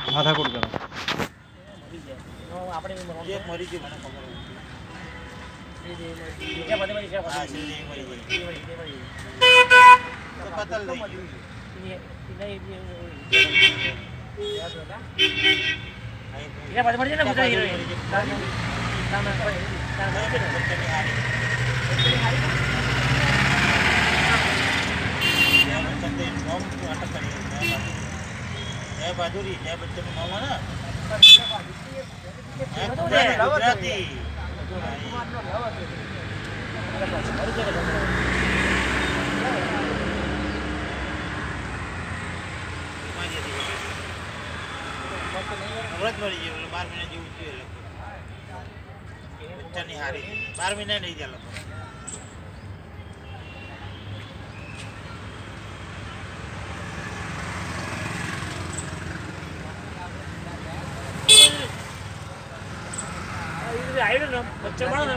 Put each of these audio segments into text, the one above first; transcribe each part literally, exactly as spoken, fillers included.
માથાકૂટ કરો આપણે એક મરી ગયું મને ખબર હતી કે બધે મરી ગયા હા છે મરી ગઈ તો પતલ નહીં નહીં યાદ હતા ये बात मर जाए ना मुझे ये दाना दाना दाना के बच्चे हारी बच्चे हारी ये बच्चे नॉम को अटक करी है बहादुरी है बच्चे में नॉम है ना गुजराती व्रत मरी गए बार महीना जीव बच्चा नहीं हारी बार महीना नहीं दिया बच्चा बड़ा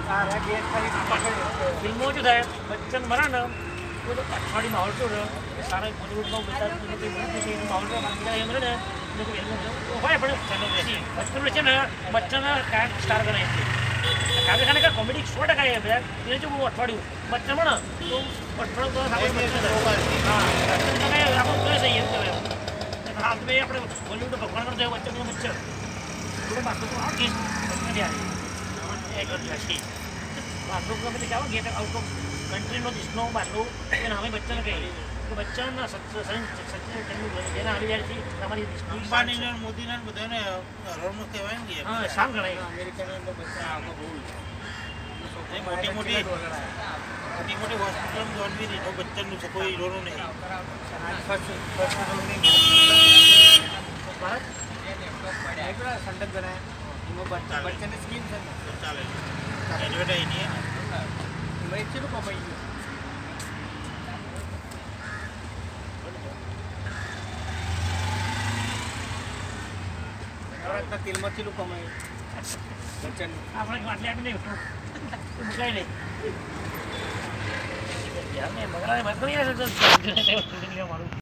फिल्मों जो है बच्चन मरा ना वो तो अठवाड़ी माहौल जो सारा बॉलीवुड में बता माहौल का मरे હોય પણ બચ્ચન છે ને બચ્ચનના કાંઈક સ્ટાર ગણાય છે કાગે ખાને કા કોમેડી સો ટકા એ બધા એને જો બહુ અઠવાડિયું બચ્ચન પણ તો અઠવાડિયું તો આપણે હા બચ્ચન તો કાંઈ આપણે કહી શકીએ એમ કહેવાય હાથ મેં આપણે બોલિવૂડ ભગવાન કરતો હોય બચ્ચન બચ્ચન થોડું માથું તો આખી બચ્ચન યાર એક જ રાખી માથું ગમે જાઓ ગેટ આઉટ ઓફ કન્ટ્રીનો દેશનો બાટલું એને અમે બચ્ચન કહીએ તો બચ્ચનના સચિન તેંડુલકર જેના આવી જાય છે તમારી અંબાણીને મોદીને બધાને હરોળમાં કહેવાય ને હા શાન ગણાય અમેરિકાની અંદર બચ્ચા આખો બહુ મોટી મોટી મોટી મોટી હોસ્પિટલ જોડવી દીધો બચ્ચનનું છે કોઈ હીરોનું નહીં ભારત સંડક ગણાય એમાં બચ્ચનની સ્કીમ છે ચાલે એડવર્ટાઈઝ નહીં એમાં એક ચેલું કમાઈ ગયું નવરાત્રના તેલમાં ચેલું કમાય બચ્ચન આપણે આટલે આપી નહીં મુકાય નહીં યાર મેં મગરાને મત કરી મારું